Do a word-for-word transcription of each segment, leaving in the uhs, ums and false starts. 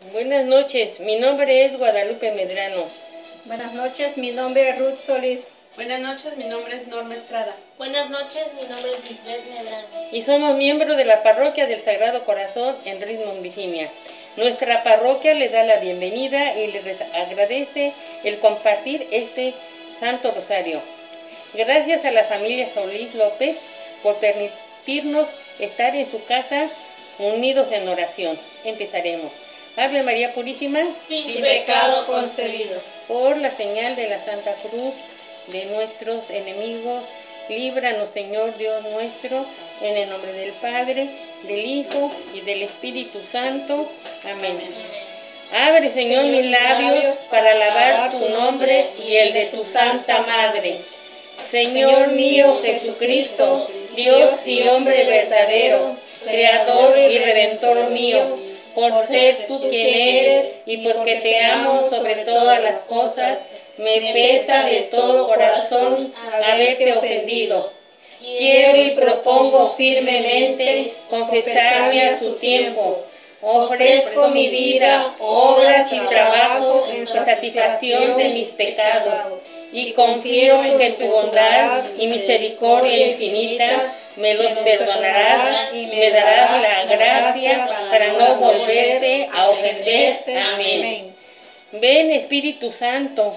Buenas noches, mi nombre es Guadalupe Medrano. Buenas noches, mi nombre es Ruth Solís. Buenas noches, mi nombre es Norma Estrada. Buenas noches, mi nombre es Lisbeth Medrano. Y somos miembros de la Parroquia del Sagrado Corazón en Richmond, Virginia. Nuestra parroquia les da la bienvenida y les agradece el compartir este Santo Rosario. Gracias a la familia Solís López por permitirnos estar en su casa unidos en oración. Empezaremos. Ave María Purísima, sin, sin pecado concebido. Por la señal de la Santa Cruz de nuestros enemigos, líbranos, Señor Dios nuestro, en el nombre del Padre, del Hijo y del Espíritu Santo. Amén. Abre, Señor, mis labios para alabar tu nombre y el de tu Santa Madre. Señor mío Jesucristo, Dios y hombre verdadero, Creador y Redentor mío, por ser tú quien eres y porque te amo sobre todas las cosas, me pesa de todo corazón haberte ofendido. Quiero y propongo firmemente confesarme a su tiempo. Ofrezco mi vida, obras y trabajos en satisfacción de mis pecados, y confío en que tu bondad y misericordia infinita me los perdonarás y me darás la gracia para no volverte a ofender. Amén. Ven, Espíritu Santo,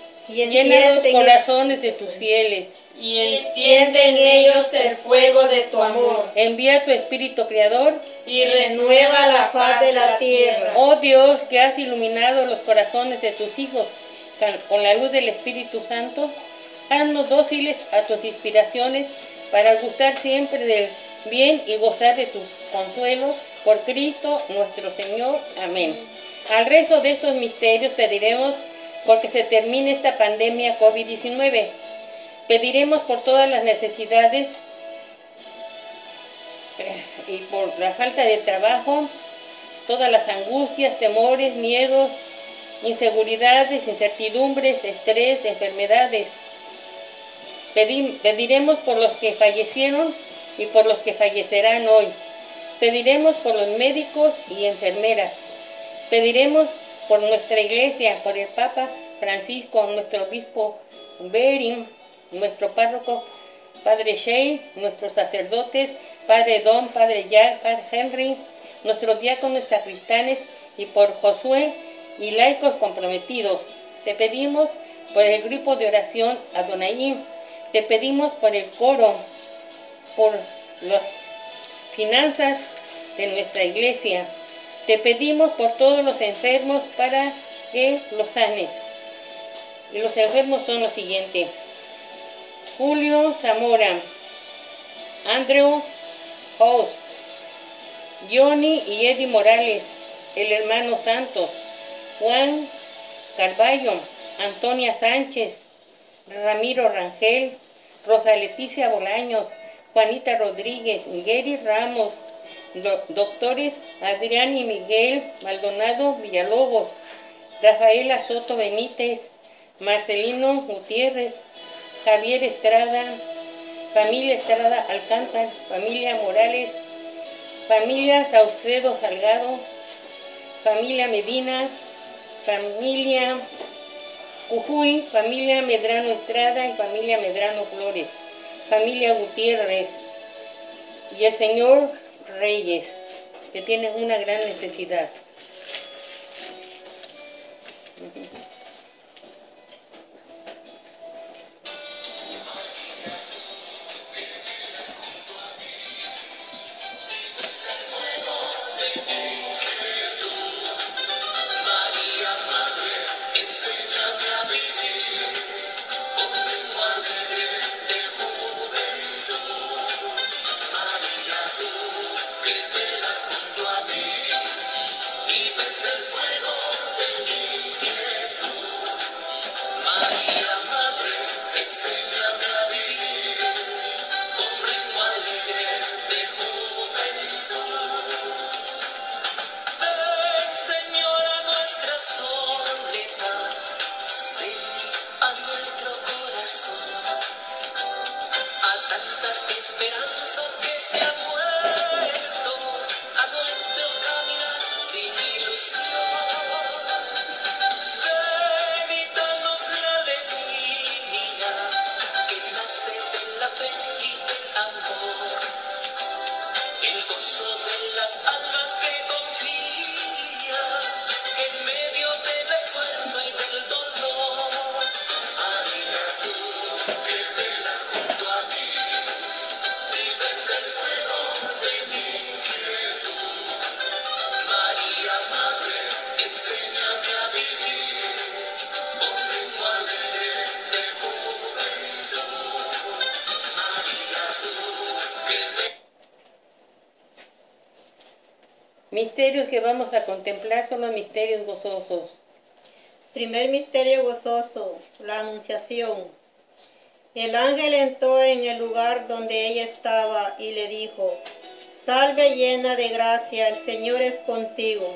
llena los corazones de tus fieles y enciende en ellos el fuego de tu amor. Envía tu Espíritu Creador y renueva la faz de la tierra. Oh Dios, que has iluminado los corazones de tus hijos con la luz del Espíritu Santo, haznos dóciles a tus inspiraciones para gustar siempre del bien y gozar de tu consuelo por Cristo nuestro Señor. Amén. Al resto de estos misterios pediremos porque se termine esta pandemia COVID diecinueve. Pediremos por todas las necesidades y por la falta de trabajo, todas las angustias, temores, miedos, inseguridades, incertidumbres, estrés, enfermedades. Pedim, pediremos por los que fallecieron y por los que fallecerán hoy. Pediremos por los médicos y enfermeras. Pediremos por nuestra iglesia, por el Papa Francisco, nuestro obispo Bering, nuestro párroco Padre Shea, nuestros sacerdotes, Padre Don, Padre Jack, Padre Henry, nuestros diáconos sacristanes y por Josué y laicos comprometidos. Te pedimos por el grupo de oración Adonai, te pedimos por el coro, por las finanzas de nuestra iglesia, te pedimos por todos los enfermos para que los sanes. Y los enfermos son los siguientes: Julio Zamora, Andrew House, Johnny y Eddie Morales, el hermano Santos, Juan Carballo, Antonia Sánchez, Ramiro Rangel, Rosa Leticia Bolaños, Juanita Rodríguez, Gary Ramos, do, doctores Adrián y Miguel Maldonado Villalobos, Rafaela Soto Benítez, Marcelino Gutiérrez, Javier Estrada, familia Estrada Alcántara, familia Morales, familia Saucedo Salgado, familia Medina, familia Cujuy, familia Medrano Estrada y familia Medrano Flores, familia Gutiérrez y el señor Reyes, que tienen una gran necesidad. Junto a mí y ves el fuego de mi inquietud. misterios que vamos a contemplar son los misterios gozosos. Primer misterio gozoso, la Anunciación. El ángel entró en el lugar donde ella estaba y le dijo: Salve llena de gracia, el Señor es contigo.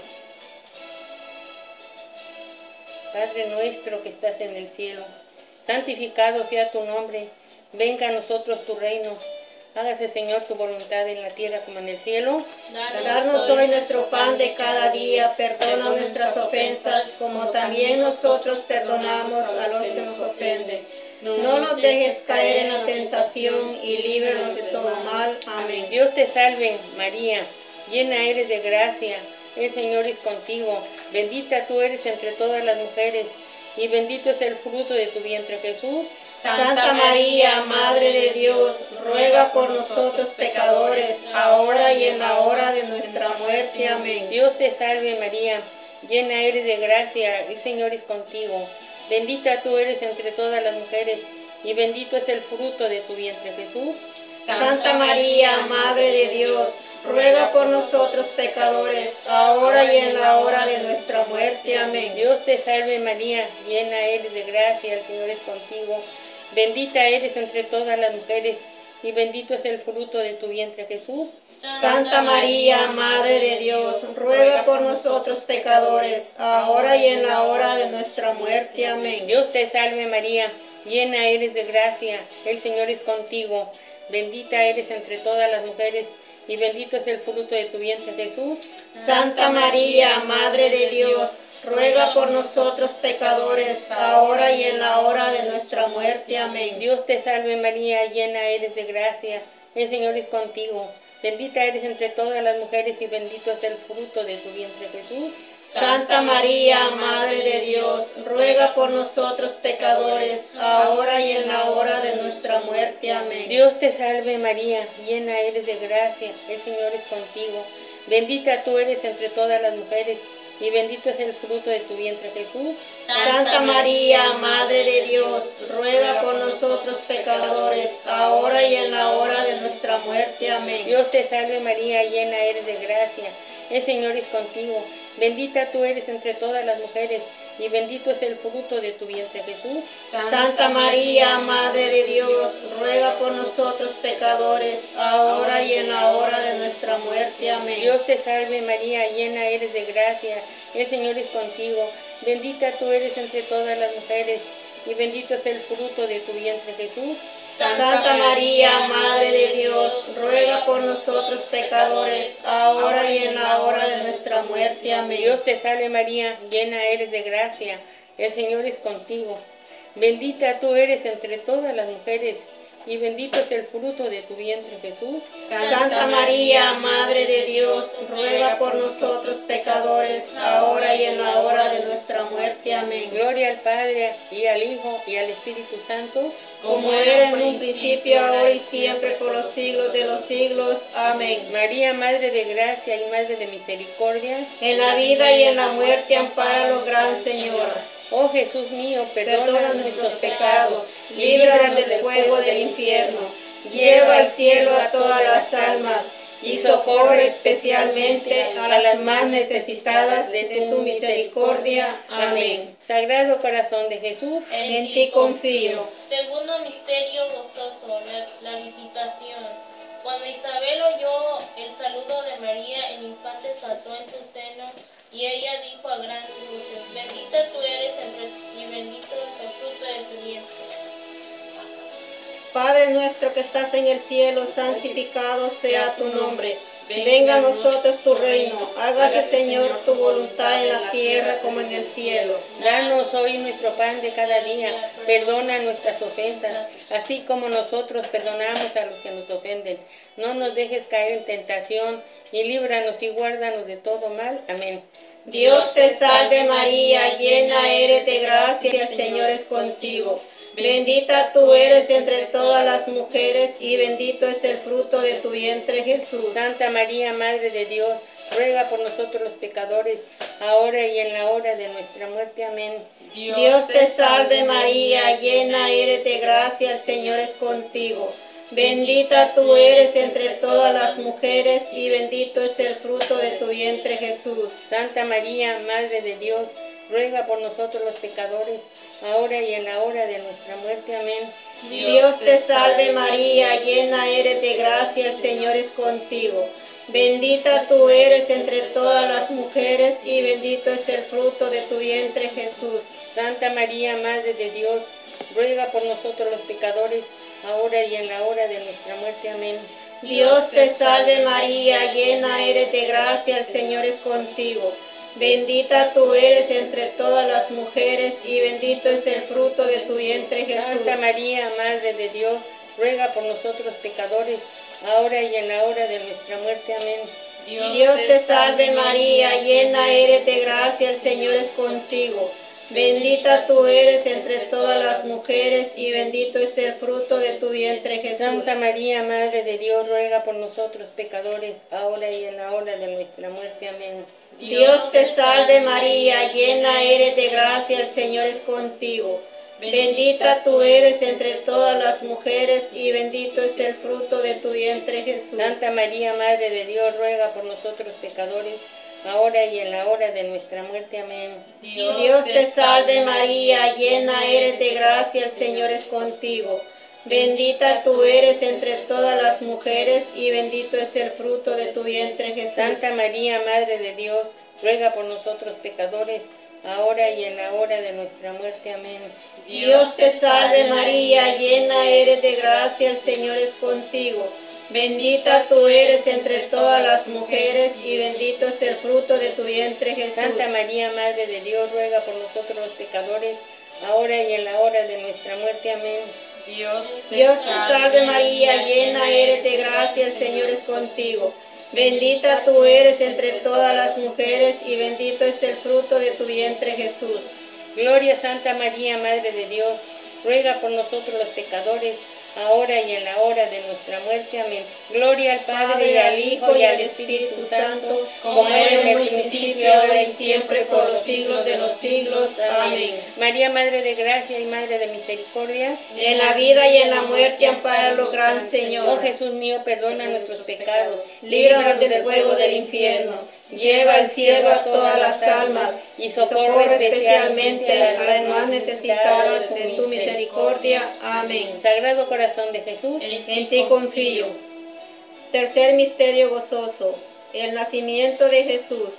Padre nuestro que estás en el cielo, santificado sea tu nombre, venga a nosotros tu reino. Hágase, Señor, tu voluntad en la tierra como en el cielo. Darnos hoy nuestro pan de cada día, perdona nuestras ofensas, como también nosotros perdonamos a los que nos ofenden. No nos dejes caer en la tentación y líbranos de todo mal. Amén. Dios te salve, María, llena eres de gracia, el Señor es contigo. Bendita tú eres entre todas las mujeres, y bendito es el fruto de tu vientre, Jesús. Santa María, Madre de Dios, ruega por nosotros pecadores, ahora y en la hora de nuestra muerte. Amén. Dios te salve, María, llena eres de gracia, el Señor es contigo. Bendita tú eres entre todas las mujeres, y bendito es el fruto de tu vientre, Jesús. Santa María, Madre de Dios, ruega por nosotros pecadores, ahora y en la hora de nuestra muerte. Amén. Dios te salve, María, llena eres de gracia, el Señor es contigo. Bendita eres entre todas las mujeres, y bendito es el fruto de tu vientre, Jesús. Santa María, Madre de Dios, ruega por nosotros pecadores, ahora y en la hora de nuestra muerte. Amén. Dios te salve, María, llena eres de gracia, el Señor es contigo. Bendita eres entre todas las mujeres, y bendito es el fruto de tu vientre, Jesús. Santa María, Madre de Dios, ruega por nosotros pecadores, ahora y en la hora de nuestra muerte. Amén. Dios te salve, María, llena eres de gracia, el Señor es contigo. Bendita eres entre todas las mujeres, y bendito es el fruto de tu vientre, Jesús. Santa María, Madre de Dios, ruega por nosotros pecadores, ahora y en la hora de nuestra muerte. Amén. Dios te salve, María, llena eres de gracia, el Señor es contigo. Bendita tú eres entre todas las mujeres, y bendito es el fruto de tu vientre, Jesús. Santa María, Madre de Dios, ruega por nosotros pecadores, ahora y en la hora de nuestra muerte. Amén. Dios te salve, María, llena eres de gracia, el Señor es contigo. Bendita tú eres entre todas las mujeres, y bendito es el fruto de tu vientre, Jesús. Santa María, Madre de Dios, ruega por nosotros pecadores, ahora y en la hora de nuestra muerte. Amén. Dios te salve, María, llena eres de gracia, el Señor es contigo. Bendita tú eres entre todas las mujeres, y bendito es el fruto de tu vientre, Jesús. Santa María, Madre de Dios, ruega por nosotros pecadores, ahora y en la hora de nuestra muerte. Amén. Dios te salve, María, llena eres de gracia, el Señor es contigo. Bendita tú eres entre todas las mujeres, y bendito es el fruto de tu vientre, Jesús. Santa María, Madre de Dios, ruega por nosotros pecadores, ahora y en la hora de nuestra muerte. Amén. Gloria al Padre, y al Hijo, y al Espíritu Santo, como era en un principio, ahora y siempre, por los siglos de los siglos. Amén. María, Madre de gracia y Madre de misericordia, en la vida y en la muerte, ampáranos, Gran Señora. Oh Jesús mío, perdona, perdona nuestros pecados, líbranos del fuego del infierno, lleva al cielo a todas las almas, y socorre especialmente a las más necesitadas de tu misericordia. Amén. Sagrado Corazón de Jesús, en ti confío. Segundo misterio gozoso, la, la visitación. Cuando Isabel oyó el saludo de María, el infante saltó en su seno, y ella dijo a grandes voces: Bendita tú eres entre, y bendito es el fruto de tu vientre. Padre nuestro que estás en el cielo, santificado sea tu nombre. Venga a nosotros tu reino. Hágase, Señor, tu voluntad en la tierra como en el cielo. Danos hoy nuestro pan de cada día. Perdona nuestras ofensas, así como nosotros perdonamos a los que nos ofenden. No nos dejes caer en tentación, y líbranos y guárdanos de todo mal. Amén. Dios te salve María, llena eres de gracia, el Señor es contigo. Bendita tú eres entre todas las mujeres, y bendito es el fruto de tu vientre, Jesús. Santa María, Madre de Dios, ruega por nosotros los pecadores, ahora y en la hora de nuestra muerte. Amén. Dios te salve María, llena eres de gracia, el Señor es contigo. Bendita tú eres entre todas las mujeres y bendito es el fruto de tu vientre, Jesús. Santa María, Madre de Dios, ruega por nosotros los pecadores, ahora y en la hora de nuestra muerte. Amén. Dios te salve María, llena eres de gracia, el Señor es contigo. Bendita tú eres entre todas las mujeres y bendito es el fruto de tu vientre, Jesús. Santa María, Madre de Dios, ruega por nosotros los pecadores, ahora y en la hora de nuestra muerte. Amén. Dios te salve María, llena eres de gracia, el Señor es contigo. Bendita tú eres entre todas las mujeres y bendito es el fruto de tu vientre, Jesús. Santa María, Madre de Dios, ruega por nosotros pecadores, ahora y en la hora de nuestra muerte. Amén. Dios te salve María, llena eres de gracia, el Señor es contigo. Bendita tú eres entre todas las mujeres y bendito es el fruto de tu vientre, Jesús. Santa María, Madre de Dios, ruega por nosotros pecadores, ahora y en la hora de nuestra muerte. Amén. Dios te salve María, llena eres de gracia, el Señor es contigo. Bendita tú eres entre todas las mujeres y bendito es el fruto de tu vientre, Jesús. Santa María, Madre de Dios, ruega por nosotros pecadores, ahora y en la hora de nuestra muerte. Amén. Dios te salve María, llena eres de gracia, el Señor es contigo. Bendita tú eres entre todas las mujeres y bendito es el fruto de tu vientre, Jesús. Santa María, Madre de Dios, ruega por nosotros pecadores, ahora y en la hora de nuestra muerte. Amén. Dios te salve María, llena eres de gracia, el Señor es contigo. Bendita tú eres entre todas las mujeres y bendito es el fruto de tu vientre, Jesús. Santa María, Madre de Dios, ruega por nosotros los pecadores, ahora y en la hora de nuestra muerte. Amén. Dios te, Dios te salve María, llena eres de gracia, el Señor es contigo. Bendita tú eres entre todas las mujeres y bendito es el fruto de tu vientre, Jesús. Gloria a Santa María, Madre de Dios, ruega por nosotros los pecadores, ahora y en la hora de nuestra muerte. Amén. Gloria al Padre, y al Hijo, y al Espíritu Santo, como era en el principio, ahora y siempre, por los siglos de los siglos. Amén. María, Madre de gracia y Madre de misericordia, en la vida y en la muerte, ampáranos, gran Señor. Oh Jesús mío, perdona nuestros pecados, líbranos del fuego del infierno, lleva al cielo a todas las almas, y socorre especialmente a las más necesitadas de tu misericordia. Amén. Sagrado Corazón de Jesús, en ti confío. Tercer misterio gozoso, el nacimiento de Jesús.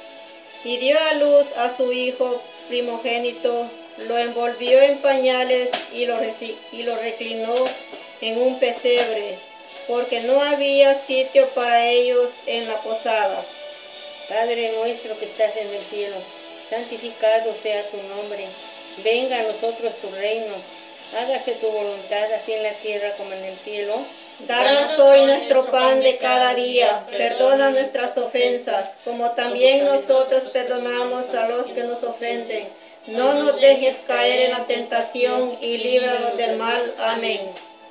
Y dio a luz a su Hijo primogénito, lo envolvió en pañales y lo, y lo reclinó en un pesebre, porque no había sitio para ellos en la posada. Padre nuestro que estás en el cielo, santificado sea tu nombre. Venga a nosotros tu reino. Hágase tu voluntad, así en la tierra como en el cielo. Danos hoy nuestro pan de cada día. Perdona nuestras ofensas, como también nosotros perdonamos a los que nos ofenden. No nos dejes caer en la tentación y líbranos del mal. Amén.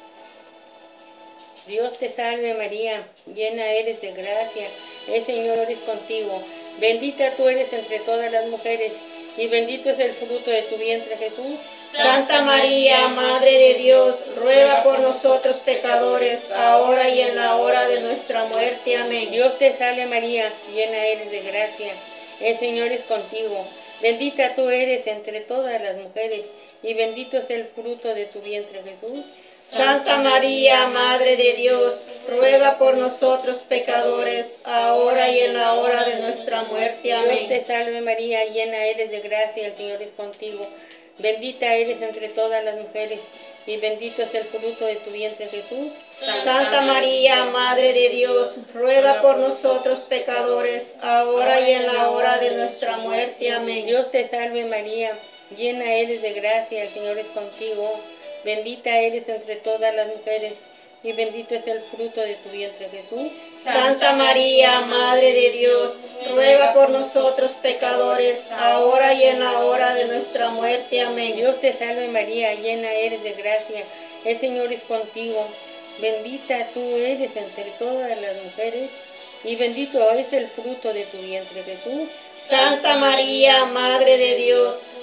Dios te salve María, llena eres de gracia, el Señor es contigo. Bendita tú eres entre todas las mujeres, y bendito es el fruto de tu vientre, Jesús. Santa María, Madre de Dios, ruega por nosotros pecadores, ahora y en la hora de nuestra muerte. Amén. Dios te salve María, llena eres de gracia, el Señor es contigo. Bendita tú eres entre todas las mujeres, y bendito es el fruto de tu vientre, Jesús. Santa María, Madre de Dios, ruega por nosotros pecadores, ahora y en la hora de nuestra muerte. Amén. Dios te salve María, llena eres de gracia, el Señor es contigo. Bendita eres entre todas las mujeres, y bendito es el fruto de tu vientre, Jesús. Santa María, Madre de Dios, ruega por nosotros pecadores, ahora y en la hora de nuestra muerte. Amén. Dios te salve María, llena eres de gracia, el Señor es contigo. Bendita eres entre todas las mujeres, y bendito es el fruto de tu vientre, Jesús. Santa María, Madre de Dios, ruega por nosotros pecadores, ahora y en la hora de nuestra muerte. Amén. Dios te salve María, llena eres de gracia, el Señor es contigo. Bendita tú eres entre todas las mujeres, y bendito es el fruto de tu vientre, Jesús. Santa María, Madre de Dios,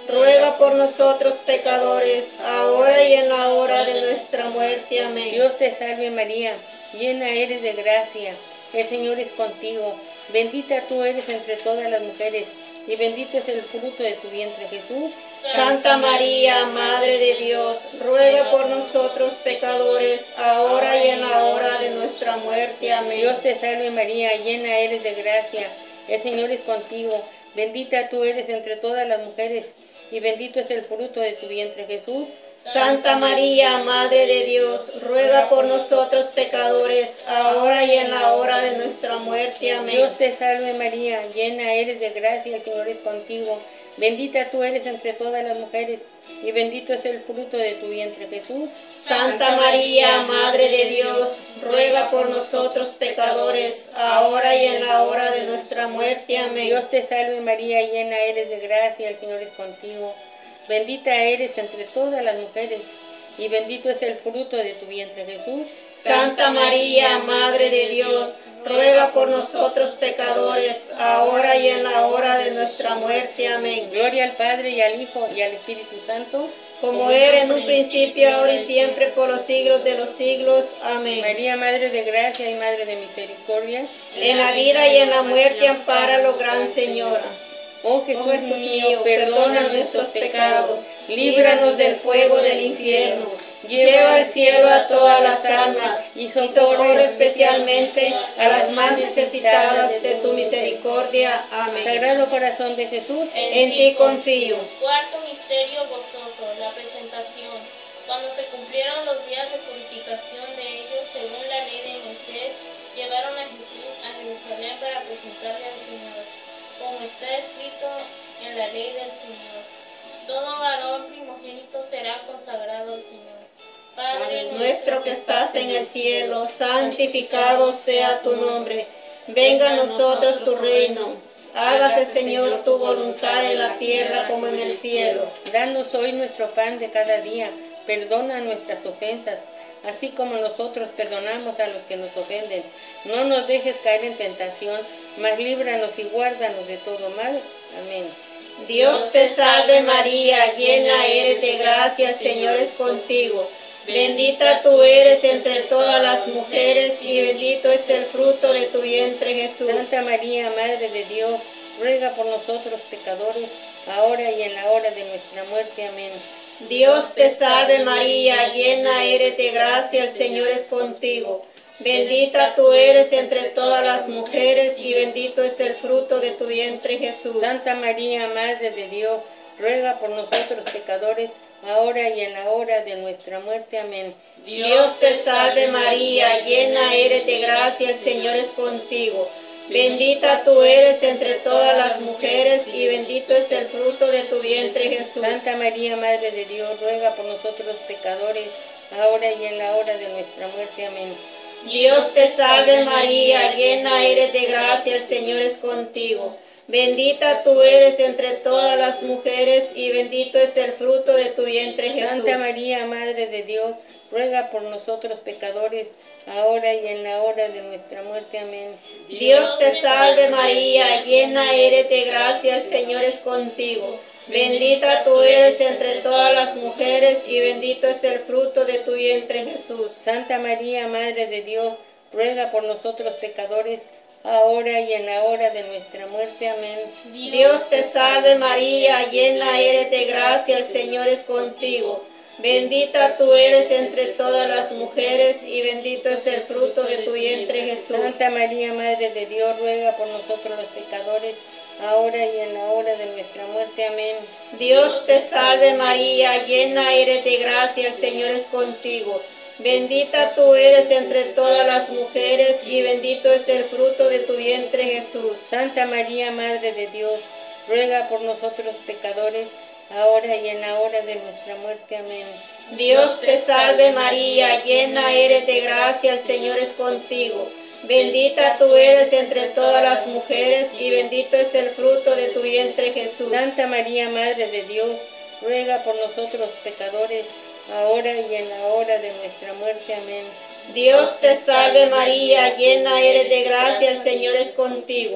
ruega por nosotros pecadores, ahora y en la hora de nuestra muerte. Amén. Dios te salve María, llena eres de gracia, el Señor es contigo, bendita tú eres entre todas las mujeres, y bendito es el fruto de tu vientre Jesús. Santa María, Madre de Dios, ruega por nosotros pecadores, ahora y en la hora de nuestra muerte. Amén. Dios te salve María, llena eres de gracia, el Señor es contigo, bendita tú eres entre todas las mujeres, y bendito es el fruto de tu vientre Jesús. Santa María, Madre de Dios, ruega por nosotros pecadores, ahora y en la hora de nuestra muerte. Amén. Dios te salve María, llena eres de gracia, el Señor es contigo, bendita tú eres entre todas las mujeres, y bendito es el fruto de tu vientre Jesús. Santa María, Madre de Dios, ruega por nosotros pecadores, ahora y en la hora de nuestra muerte. Amén. Dios te salve María, llena eres de gracia, el Señor es contigo, bendita eres entre todas las mujeres, y bendito es el fruto de tu vientre Jesús. Santa María, Madre de Dios, ruega por nosotros pecadores, ahora y en la hora de nuestra muerte. Amén. Gloria al Padre, y al Hijo, y al Espíritu Santo, como era en un principio, ahora y siempre, por los siglos de los siglos. Amén. María, Madre de gracia y Madre de misericordia, en la vida y en la muerte, ampáralo, Gran Señora. Oh Jesús, Oh Jesús mío, perdona nuestros pecados, líbranos del fuego del infierno, lleva al cielo a todas las almas, y socorre especialmente a las más necesitadas de tu misericordia. Amén. Sagrado Corazón de Jesús, en ti confío. Cuarto misterio gozoso, la presentación. Cuando se cumplieron los días de purificación de ellos, según la ley de Moisés, llevaron a Jesús a Jerusalén para presentarle al Señor, como está escrito en la ley del Señor. Todo varón primogénito será consagrado al Señor. Padre nuestro que estás en el cielo, santificado sea tu nombre. Venga a nosotros tu reino. Hágase, Señor, tu voluntad en la tierra como en el cielo. Danos hoy nuestro pan de cada día. Perdona nuestras ofensas, así como nosotros perdonamos a los que nos ofenden. No nos dejes caer en tentación, mas líbranos y guárdanos de todo mal. Amén. Dios te salve María, llena eres de gracia, el Señor es contigo. Bendita tú eres entre todas las mujeres, y bendito es el fruto de tu vientre Jesús. Santa María, Madre de Dios, ruega por nosotros pecadores, ahora y en la hora de nuestra muerte. Amén. Dios te salve María, llena eres de gracia, el Señor es contigo. Bendita tú eres entre todas las mujeres, y bendito es el fruto de tu vientre Jesús. Santa María, Madre de Dios, ruega por nosotros pecadores, ahora y en la hora de nuestra muerte. Amén. Dios te salve María, llena eres de gracia, el Señor es contigo. Bendita tú eres entre todas las mujeres, y bendito es el fruto de tu vientre Jesús. Santa María, Madre de Dios, ruega por nosotros pecadores, ahora y en la hora de nuestra muerte. Amén. Dios te salve María, llena eres de gracia, el Señor es contigo. Bendita tú eres entre todas las mujeres, y bendito es el fruto de tu vientre Jesús. Santa María, Madre de Dios, ruega por nosotros pecadores, ahora y en la hora de nuestra muerte. Amén. Dios te salve María, llena eres de gracia, el Señor es contigo. Bendita tú eres entre todas las mujeres, y bendito es el fruto de tu vientre Jesús. Santa María, Madre de Dios, ruega por nosotros pecadores, ahora y en la hora de nuestra muerte. Amén. Dios te salve María, llena eres de gracia, el Señor es contigo. Bendita tú eres entre todas las mujeres, y bendito es el fruto de tu vientre Jesús. Santa María, Madre de Dios, ruega por nosotros los pecadores, ahora y en la hora de nuestra muerte. Amén. Dios te salve María, llena eres de gracia, el Señor es contigo. Bendita tú eres entre todas las mujeres, y bendito es el fruto de tu vientre Jesús. Santa María, Madre de Dios, ruega por nosotros pecadores, ahora y en la hora de nuestra muerte. Amén. Dios te salve María, llena eres de gracia, el Señor es contigo. Bendita tú eres entre todas las mujeres, y bendito es el fruto de tu vientre Jesús. Santa María, Madre de Dios, ruega por nosotros pecadores, ahora y en la hora de nuestra muerte. Amén. Dios te salve María, llena eres de gracia, el Señor es contigo.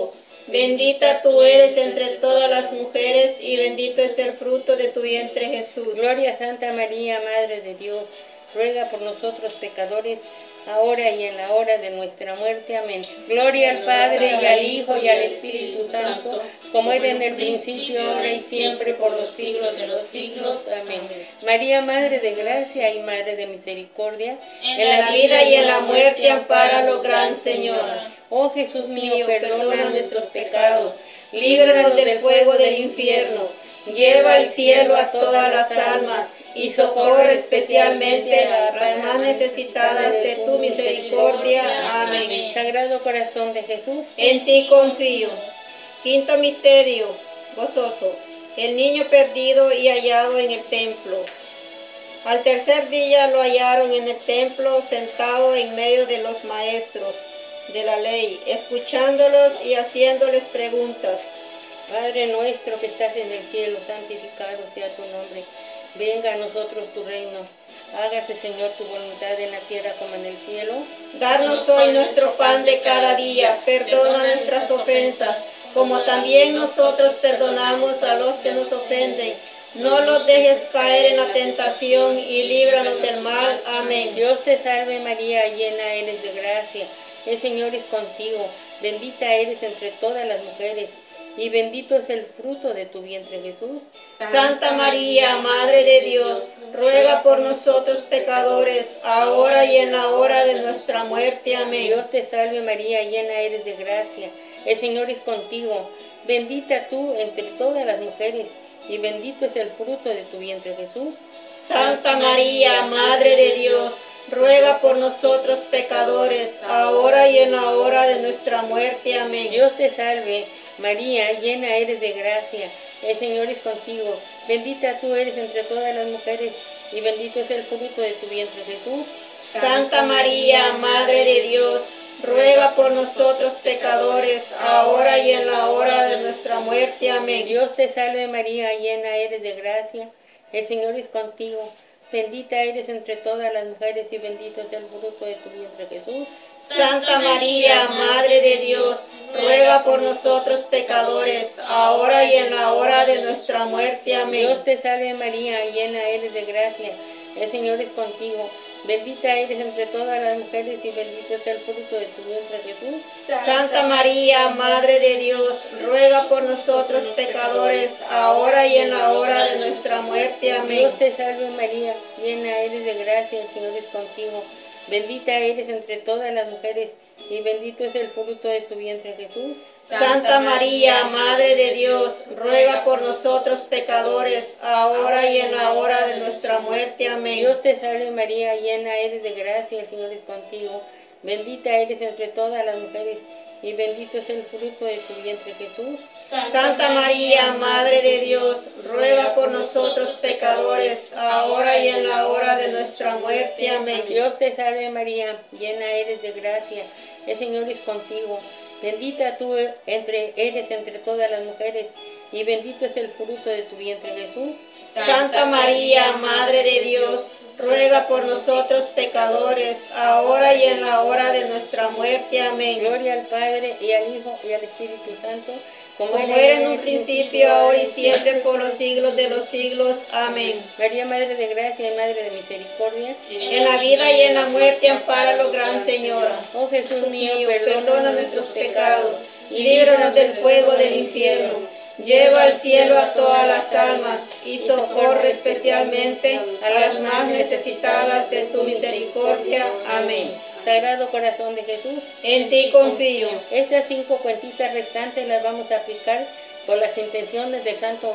Bendita tú eres entre todas las mujeres y bendito es el fruto de tu vientre, Jesús. Gloria a Santa María, Madre de Dios, ruega por nosotros pecadores, ahora y en la hora de nuestra muerte. Amén. Gloria al Padre, y al Hijo, y al Espíritu Santo, como era en el principio, ahora y siempre, por los siglos de los siglos. Amén. María, Madre de gracia y Madre de misericordia, En la vida y en la muerte, ampáralo, Gran Señora. Oh Jesús mío, perdona nuestros pecados, Líbranos del fuego del infierno. Lleva al cielo a todas las almas y socorre especialmente a las más necesitadas de tu misericordia. Amén. Sagrado Corazón de Jesús, En ti confío. Quinto misterio gozoso. El niño perdido y hallado en el templo. Al tercer día lo hallaron en el templo, sentado en medio de los maestros de la ley, escuchándolos y haciéndoles preguntas. Padre nuestro que estás en el cielo, santificado sea tu nombre. Venga a nosotros tu reino. Hágase, Señor, tu voluntad en la tierra como en el cielo. Darnos hoy nuestro pan de cada día. Perdona nuestras ofensas, como también nosotros perdonamos a los que nos ofenden. No los dejes caer en la tentación y líbranos del mal. Amén. Dios te salve María, llena eres de gracia. El Señor es contigo. Bendita eres entre todas las mujeres, y bendito es el fruto de tu vientre, Jesús. Santa María, Madre de Dios, ruega por nosotros pecadores, ahora y en la hora de nuestra muerte. Amén. Dios te salve María, llena eres de gracia. El Señor es contigo. Bendita tú entre todas las mujeres, y bendito es el fruto de tu vientre, Jesús. Santa María, Madre de Dios, ruega por nosotros pecadores, ahora y en la hora de nuestra muerte. Amén. Dios te salve María, llena eres de gracia. El Señor es contigo. Bendita tú eres entre todas las mujeres, y bendito es el fruto de tu vientre, Jesús. Santa María, Madre de Dios, ruega por nosotros pecadores, ahora y en la hora de nuestra muerte. Amén. Dios te salve María, llena eres de gracia. El Señor es contigo. Bendita eres entre todas las mujeres, y bendito es el fruto de tu vientre, Jesús. Santa María, Madre de Dios, ruega por nosotros pecadores, ahora y en la hora de nuestra muerte. Amén. Dios te salve María, llena eres de gracia. El Señor es contigo. Bendita eres entre todas las mujeres, y bendito es el fruto de tu vientre, Jesús. Santa María, Madre de Dios, ruega por nosotros pecadores, ahora y en la hora de nuestra muerte. Amén. Dios te salve María, llena eres de gracia, el Señor es contigo. Bendita eres entre todas las mujeres, y bendito es el fruto de tu vientre, Jesús. Santa María, Madre de Dios, ruega por nosotros pecadores, ahora y en la hora de nuestra muerte. Amén. Dios te salve María, llena eres de gracia, el Señor es contigo. Bendita eres entre todas las mujeres, y bendito es el fruto de tu vientre, Jesús. Santa María, Madre de Dios, ruega por nosotros pecadores, ahora y en la hora de nuestra muerte. Amén. Dios te salve María, llena eres de gracia, el Señor es contigo. Bendita tú entre, eres entre todas las mujeres, y bendito es el fruto de tu vientre, Jesús. Santa María, Madre de Dios, ruega por nosotros pecadores, ahora y en la hora de nuestra muerte. Amén. Gloria al Padre, y al Hijo, y al Espíritu Santo, como era en un principio, ahora y siempre, por los siglos de los siglos. Amén. María, Madre de gracia y Madre de misericordia, en la vida y en la muerte, ampáralo, Gran Señora. Oh Jesús mío, perdona nuestros pecados y líbranos del fuego del infierno. Lleva al cielo a todas las almas y socorre especialmente a las más necesitadas de tu misericordia. Amén. Sagrado Corazón de Jesús, en ti confío. Estas cinco cuentitas restantes las vamos a aplicar por las intenciones del Santo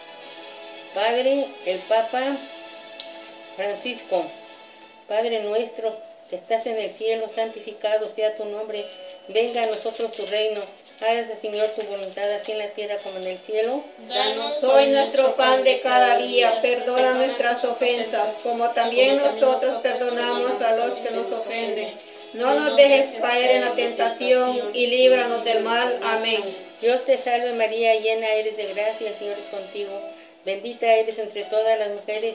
Padre, el Papa Francisco. Padre nuestro, que estás en el cielo, santificado sea tu nombre. Venga a nosotros tu reino. Hágase, Señor, tu voluntad, así en la tierra como en el cielo. Danos hoy nuestro pan de cada día. Perdona nuestras ofensas, como también nosotros perdonamos a los que nos ofenden. No nos dejes caer en la tentación y líbranos del mal. Amén. Dios te salve María, llena eres de gracia, el Señor es contigo. Bendita eres entre todas las mujeres,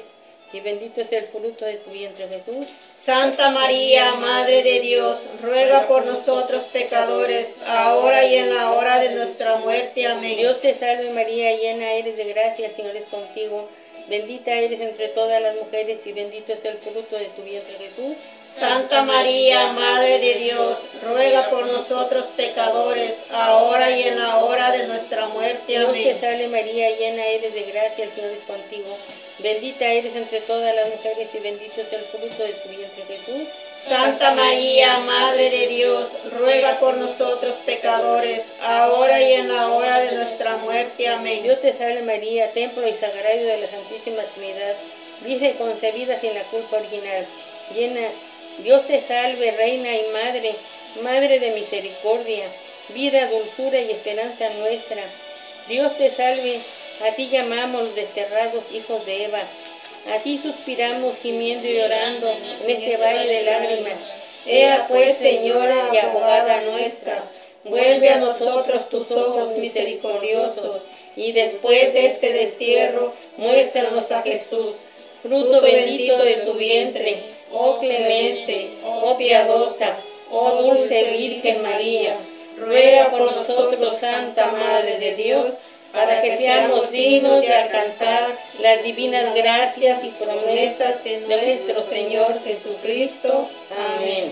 y bendito es el fruto de tu vientre, Jesús. Santa María, Madre de Dios, ruega por nosotros pecadores, ahora y en la hora de nuestra muerte. Amén. Dios te salve María, llena eres de gracia, el Señor es contigo. Bendita eres entre todas las mujeres y bendito es el fruto de tu vientre, Jesús. Santa María, Madre de Dios, ruega por nosotros pecadores, ahora y en la hora de nuestra muerte. Dios te Amén. salve María, llena eres de gracia, el Señor es contigo. Bendita eres entre todas las mujeres y bendito es el fruto de tu vientre, Jesús. Santa María, Madre de Dios, ruega por nosotros pecadores, ahora y en la hora de nuestra muerte. Amén. Dios te salve María, templo y sagrario de la Santísima Trinidad, Virgen concebida sin la culpa original. Llena, Dios te salve, Reina y Madre, Madre de misericordia, vida, dulzura y esperanza nuestra. Dios te salve, a ti llamamos los desterrados hijos de Eva. A ti suspiramos gimiendo y llorando en este valle de lágrimas. Ea pues, Señora y abogada nuestra, vuelve a nosotros tus ojos misericordiosos, y después de este destierro, muéstranos a Jesús, Fruto bendito de tu vientre, oh clemente, oh piadosa, oh dulce Virgen María. Ruega por nosotros, Santa Madre de Dios, para que seamos dignos de alcanzar las divinas gracias y promesas de nuestro Señor Jesucristo. Amén.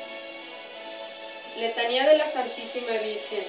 Letanía de la Santísima Virgen.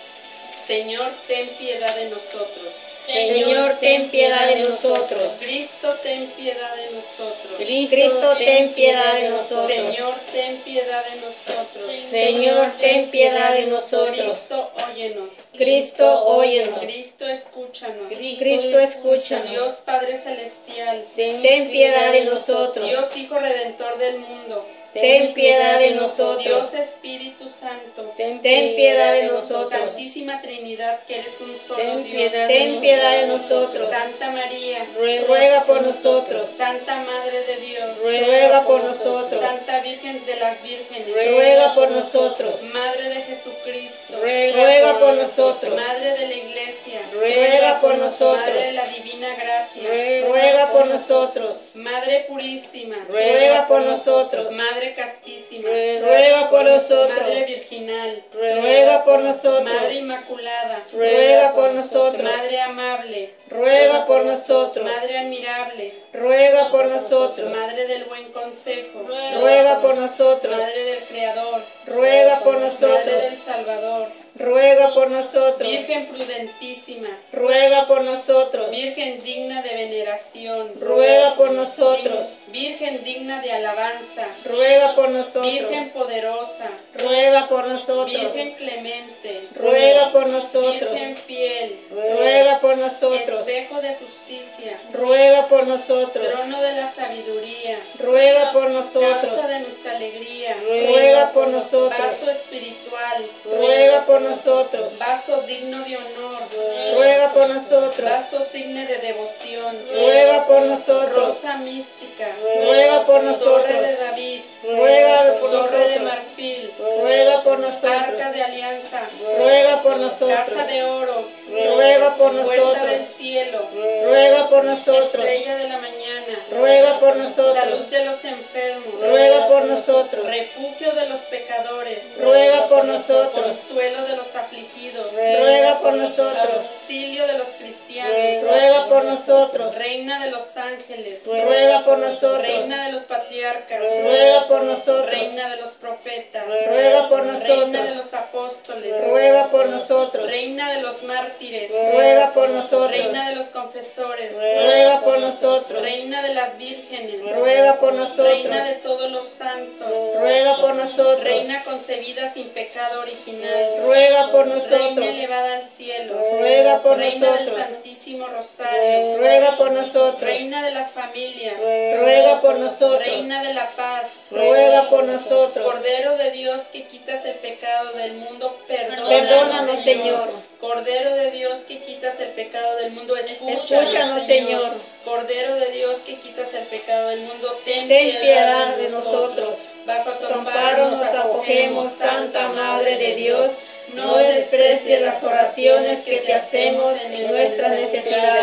Señor, ten piedad de nosotros. Señor, ten piedad de nosotros. Cristo, ten piedad de nosotros. Cristo, ten piedad de nosotros. Señor, ten piedad de nosotros. Señor, ten piedad de nosotros. Cristo, óyenos. Cristo, óyenos. Cristo, escúchanos. Cristo, escúchanos. Dios Padre Celestial. Ten piedad de nosotros. Dios Hijo Redentor del mundo. Ten piedad de nosotros. Dios Espíritu Santo. Ten piedad de nosotros. Santísima Trinidad, que eres un solo Ten Dios. piedad Ten piedad de nosotros. Santa María. Ruega por nosotros. Santa Madre de Dios. Ruega por nosotros. Santa Virgen de las Vírgenes. Ruega por nosotros. Madre de Jesucristo. Ruega por nosotros. Madre de la Iglesia. Ruega por nosotros. Madre de la Divina Gracia. Ruega por nosotros. Madre Purísima. Ruega por nosotros. Madre Castísima. Ruega por nosotros. Madre Virginal. Ruega por nosotros. Madre Inmaculada. Ruega por nosotros. Madre Amable. Ruega por nosotros. Madre Admirable. Ruega por nosotros. Madre del Buen Consejo. Ruega por nosotros. Madre del Creador. Ruega por Madre nosotros. del Salvador. Ruega por nosotros. Virgen prudentísima. Ruega por nosotros. Virgen digna de veneración. Ruega por nosotros. Virgen digna de alabanza. Ruega por nosotros. Virgen poderosa. Ruega por nosotros. Virgen clemente. Ruega por nosotros. Virgen fiel. Ruega por nosotros. Espejo de justicia. Ruega por nosotros. Trono de la sabiduría. Ruega por nosotros. Causa de nuestra alegría. Ruega por nosotros. Vaso espiritual. Ruega por nosotros. Vaso digno de honor. Ruega por nosotros. Vaso signo de devoción. Ruega por nosotros. Rosa mística. Ruega por Torre de nosotros. David. Ruega por Torre de nosotros. marfil. Ruega por Arca nosotros. de alianza. Ruega por Casa nosotros. de oro. Ruega por Puerta del nosotros. cielo. Ruega por nosotros. Estrella de la mañana. Ruega por Salud nosotros. de los enfermos. Ruega por nosotros. Refugio de los pecadores. Ruega por nosotros. Consuelo de los afligidos. Ruega por nosotros. Auxilio de los cristianos. Ruega por nosotros. Reina de los ángeles. Ruega por nosotros. Reina de los patriarcas. Ruega por nosotros. Reina de los profetas. Ruega por Reina de nosotros. los apóstoles. Ruega por nosotros. Reina de los mártires. Ruega por nosotros. Reina de los confesores. Ruega por nosotros. Reina de las vírgenes. Ruega por nosotros. Reina de todos los santos. Ruega por nosotros. Reina concebida sin pecado original. Ruega por Reina nosotros. elevada al cielo. Ruega por Reina del nosotros. Santísimo Rosario. Ruega por nosotros. Reina de las familias. Ruega por nosotros. Reina de la paz. Ruega por nosotros. Cordero de Dios que quitas el pecado del mundo, perdónanos, Perdónanos, Señor. Cordero de Dios que quitas el pecado del mundo, escúchanos, Escúchanos, Señor. Cordero de Dios que quitas el pecado del mundo, ten, Ten piedad de nosotros. Bajo tu Tu amparo nos acogemos, Santa Madre de Dios. No desprecies las oraciones que te hacemos en nuestras necesidades.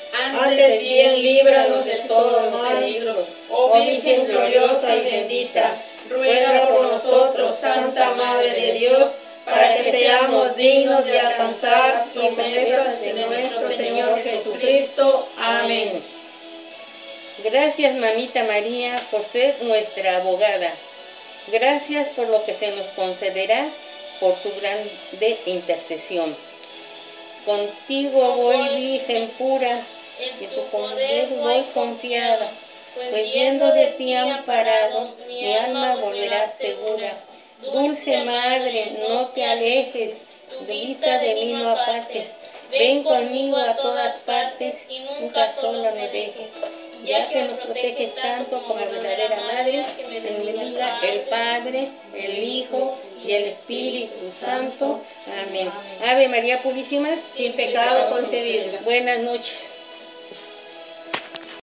Antes bien líbranos de todos los peligros. Oh Virgen gloriosa y bendita, ruega por nosotros, Santa Madre de Dios, para que seamos dignos de alcanzar las promesas de nuestro Señor Jesucristo. Amén. Gracias, Mamita María, por ser nuestra abogada. Gracias por lo que se nos concederá por tu grande intercesión. Contigo voy, Virgen pura, y en tu poder voy confiada, pues yendo de ti amparado, mi alma volverá segura. Dulce Madre, no te alejes, tu vista de mí no apartes, ven conmigo a todas partes y nunca sola me dejes. Ya que nos proteges tanto como verdadera Madre, que me bendiga el Padre, el Hijo y el Espíritu Santo. Amén. Ave María Purísima, sin pecado concebido. Buenas noches.